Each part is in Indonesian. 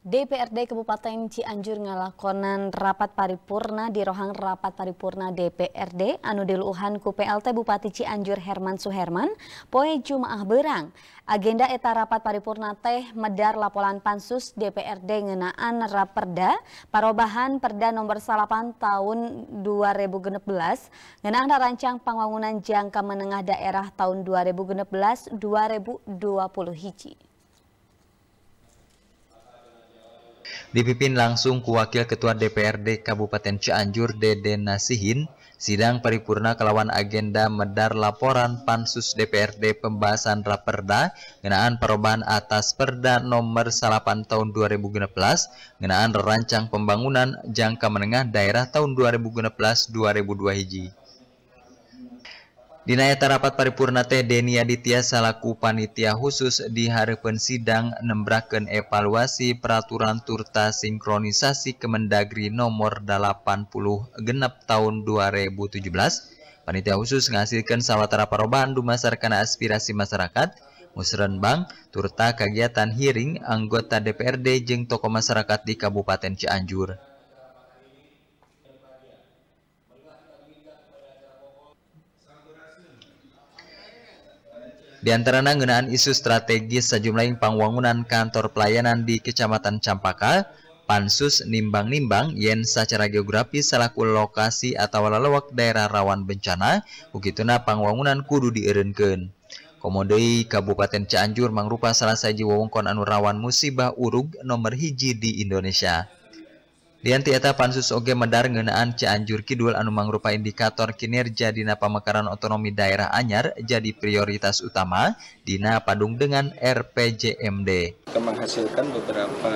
DPRD Kabupaten Cianjur ngalakonan rapat paripurna di rohang rapat paripurna DPRD anu diluuhan ku PLT Bupati Cianjur Herman Suherman poe Jumaah Beurang. Agenda eta rapat paripurna teh medar laporan pansus DPRD ngeunaan raperda parobahan Perda nomor 8 tahun 2016 ngeunaan rancang pangwangunan jangka menengah daerah tahun 2016-2021 hiji. Dipimpin langsung ku Wakil Ketua DPRD Kabupaten Cianjur Deden Nasihin, sidang paripurna kelawan agenda medar laporan pansus DPRD pembahasan raperda ngeunaan perubahan atas Perda nomor 8 tahun 2016 ngeunaan rancang pembangunan jangka menengah daerah tahun 2016-2002 hiji. Dina eta rapat paripurna teh Deni Aditya salaku panitia khusus di hareupeun sidang nembrakeun evaluasi peraturan turta sinkronisasi Kemendagri nomor 80 genep tahun 2017. Panitia khusus ngasilkeun sawatara parobahan dumasarkan aspirasi masyarakat, musrenbang turta kagiatan hearing anggota DPRD jeung tokoh masyarakat di Kabupaten Cianjur. Di antarana ngeunaan isu strategis sajumlah pangwangunan kantor pelayanan di Kecamatan Campaka, pansus nimbang-nimbang yen secara geografis salaku lokasi atau lalawak daerah rawan bencana, ukituna pangwangunan kudu dieureunkeun. Komodeui Kabupaten Cianjur mangrupa salah sahiji wewengkon anu rawan musibah urug nomor hiji di Indonesia. Di anti eta pansus oge medar ngeunaan Cianjur Kidul anu mangrupa indikator kinerja dina pamekaran otonomi daerah anyar jadi prioritas utama dina padung dengan RPJMD. Kita menghasilkan beberapa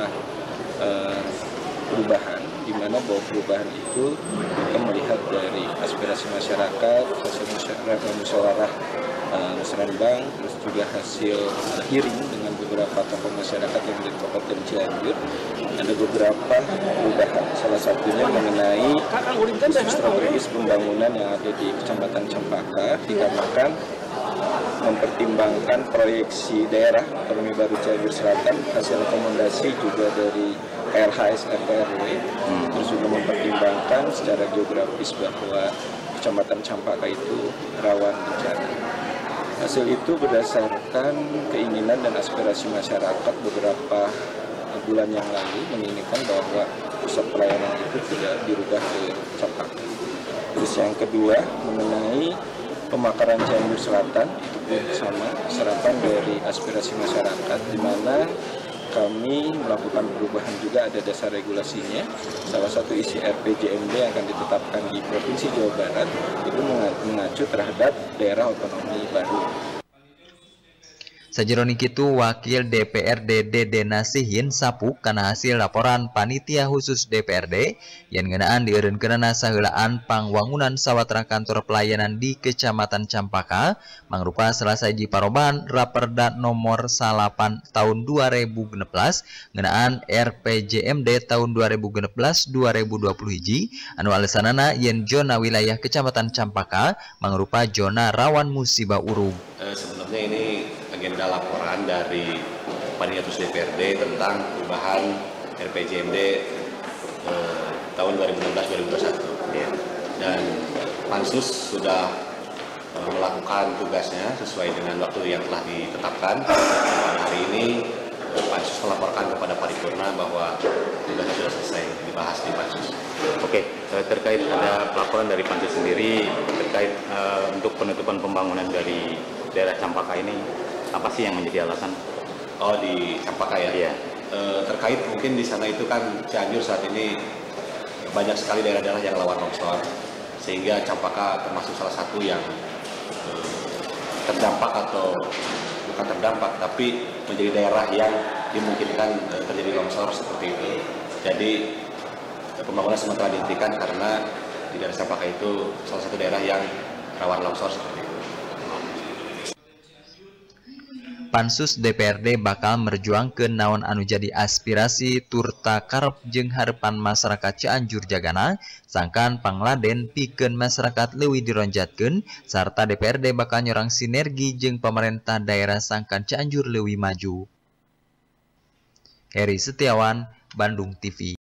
perubahan, di mana bahwa perubahan itu kita melihat dari aspirasi masyarakat, hasil musyawarah musrenbang, terus juga hasil hearing dengan beberapa tokoh masyarakat yang di Kabupaten Cianjur. Ada beberapa perubahan, salah satunya mengenai strategis pembangunan yang ada di Kecamatan Campaka, dikarenakan mempertimbangkan proyeksi daerah otonomi baru Cianjur Selatan, hasil rekomendasi juga dari KLHS RT/RW, terus juga mempertimbangkan secara geografis bahwa Kecamatan Campaka itu rawan bencana. Hasil itu berdasarkan keinginan dan aspirasi masyarakat beberapa bulan yang lalu menginginkan bahwa pusat pelayanan itu tidak dirubah ke Campaka. Terus yang kedua mengenai pemekaran Cianjur Selatan, itu pun sama serapan dari aspirasi masyarakat, di mana kami melakukan perubahan juga ada dasar regulasinya. Salah satu isi RPJMD yang akan ditetapkan di Provinsi Jawa Barat itu mengacu terhadap daerah otonomi baru. Sajeroning kitu Wakil DPRD Deden Nasihin sapuk kana hasil laporan panitia khusus DPRD yang ngeunaan dieureunkeunna saheulaan pangwangunan sawatara kantor pelayanan di Kecamatan Campaka mangrupa salah sahiji parobahan Raperda nomor 8 tahun 2016 ngeunaan RPJMD tahun 2016-2021 anu alesanana yen zona wilayah Kecamatan Campaka mangrupa zona rawan musibah urug. Sebelumnya ini agenda laporan dari panitia khusus DPRD tentang perubahan RPJMD tahun 2016-2021 ya. Dan pansus sudah melakukan tugasnya sesuai dengan waktu yang telah ditetapkan. Pada hari ini pansus melaporkan kepada paripurna bahwa tugasnya sudah selesai dibahas di pansus. Oke, terkait ada laporan dari pansus sendiri terkait untuk penutupan pembangunan dari daerah Campaka ini, apa sih yang menjadi alasan? Oh, di Campaka ya? Iya. Terkait mungkin di sana itu kan Cianjur saat ini banyak sekali daerah-daerah yang rawan longsor, sehingga Campaka termasuk salah satu yang terdampak atau bukan terdampak, tapi menjadi daerah yang dimungkinkan terjadi longsor seperti itu. Jadi pembangunan sementara dihentikan karena di daerah Campaka itu salah satu daerah yang rawan longsor seperti itu. Pansus DPRD bakal merjuangkeun naon anu jadi aspirasi turta karep jeung harepan masyarakat Cianjur jagana sangkan pangladen pikeun masyarakat leuwih dironjatkeun sarta DPRD bakal nyorang sinergi jeung pemerintah daerah sangkan Cianjur leuwih maju. Heri Setiawan, Bandung TV.